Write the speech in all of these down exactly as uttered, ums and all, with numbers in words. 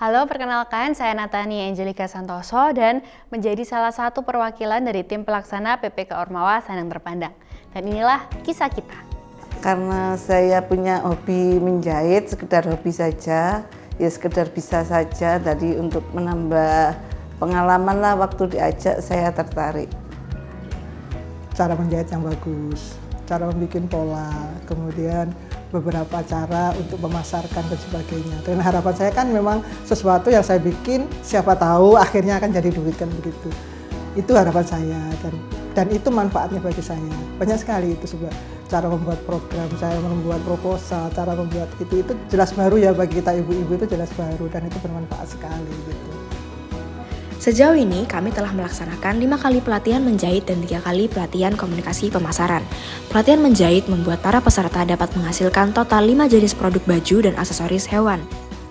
Halo, perkenalkan saya Natania Angelika Santoso dan menjadi salah satu perwakilan dari tim pelaksana P P K Ormawa Sanang Terpandang. Dan inilah kisah kita. Karena saya punya hobi menjahit, sekedar hobi saja, ya sekedar bisa saja, tadi untuk menambah pengalaman lah waktu diajak saya tertarik. Cara menjahit yang bagus, cara membuat pola, kemudian beberapa cara untuk memasarkan dan sebagainya. Dan harapan saya kan memang sesuatu yang saya bikin, siapa tahu akhirnya akan jadi duit kan begitu. Itu harapan saya dan dan itu manfaatnya bagi saya. Banyak sekali itu sebuah cara membuat program, saya membuat proposal, cara membuat itu itu jelas baru ya bagi kita ibu-ibu, itu jelas baru dan itu bermanfaat sekali gitu. Sejauh ini, kami telah melaksanakan lima kali pelatihan menjahit dan tiga kali pelatihan komunikasi pemasaran. Pelatihan menjahit membuat para peserta dapat menghasilkan total lima jenis produk baju dan aksesoris hewan.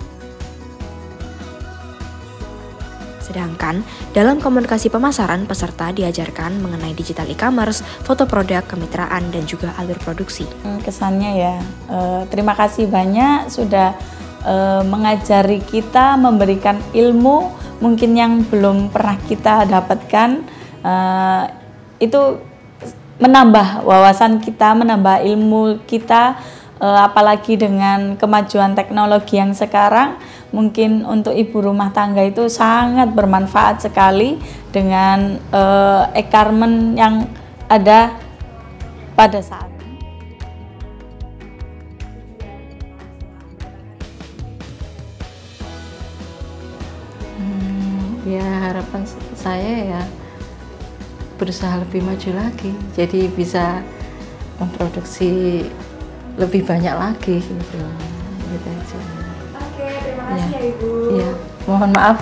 Sedangkan, dalam komunikasi pemasaran, peserta diajarkan mengenai digital e-commerce, foto produk, kemitraan, dan juga alur produksi. Kesannya ya, eh, terima kasih banyak sudah eh, mengajari kita, memberikan ilmu mungkin yang belum pernah kita dapatkan, uh, itu menambah wawasan kita, menambah ilmu kita, uh, apalagi dengan kemajuan teknologi yang sekarang, mungkin untuk ibu rumah tangga itu sangat bermanfaat sekali dengan uh, e-garment yang ada pada saat Ya, harapan saya ya berusaha lebih maju lagi, jadi bisa memproduksi lebih banyak lagi gitu. Gitu aja. Oke, terima kasih ya, ya Ibu. Ya, mohon maaf.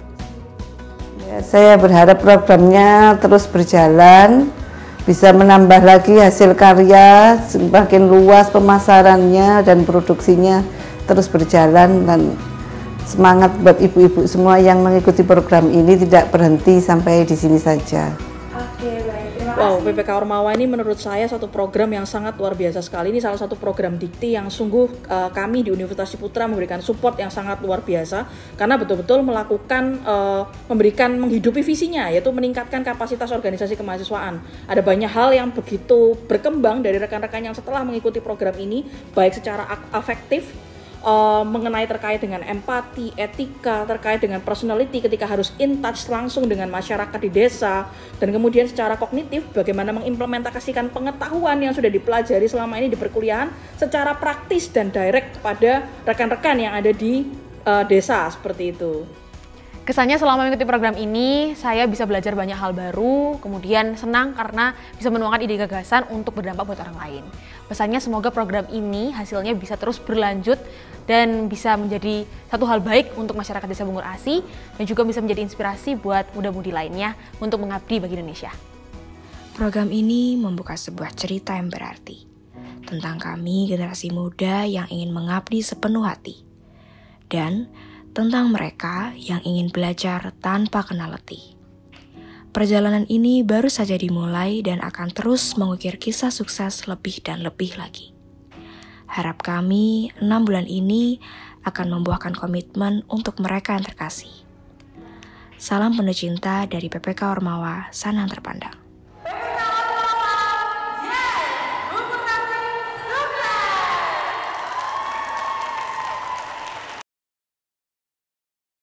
Ya, saya berharap programnya terus berjalan, bisa menambah lagi hasil karya, semakin luas pemasarannya dan produksinya terus berjalan, dan semangat buat ibu-ibu semua yang mengikuti program ini tidak berhenti sampai di sini saja. Oke, baik. Terima kasih. Wow, P P K Ormawa ini menurut saya satu program yang sangat luar biasa sekali. Ini salah satu program dikti yang sungguh uh, kami di Universitas Ciputra memberikan support yang sangat luar biasa karena betul-betul melakukan uh, memberikan menghidupi visinya, yaitu meningkatkan kapasitas organisasi kemahasiswaan. Ada banyak hal yang begitu berkembang dari rekan-rekan yang setelah mengikuti program ini, baik secara afektif, Uh, mengenai terkait dengan empati, etika, terkait dengan personality ketika harus in touch langsung dengan masyarakat di desa, dan kemudian secara kognitif bagaimana mengimplementasikan pengetahuan yang sudah dipelajari selama ini di perkuliahan secara praktis dan direct kepada rekan-rekan yang ada di uh, desa seperti itu. Kesannya selama mengikuti program ini, saya bisa belajar banyak hal baru, kemudian senang karena bisa menuangkan ide gagasan untuk berdampak buat orang lain. Pesannya semoga program ini hasilnya bisa terus berlanjut dan bisa menjadi satu hal baik untuk masyarakat Desa Bungur Asi dan juga bisa menjadi inspirasi buat muda-mudi lainnya untuk mengabdi bagi Indonesia. Program ini membuka sebuah cerita yang berarti tentang kami generasi muda yang ingin mengabdi sepenuh hati dan tentang mereka yang ingin belajar tanpa kenal letih. Perjalanan ini baru saja dimulai dan akan terus mengukir kisah sukses lebih dan lebih lagi. Harap kami enam bulan ini akan membuahkan komitmen untuk mereka yang terkasih. Salam penuh cinta dari P P K Ormawa Sanang Terpandang.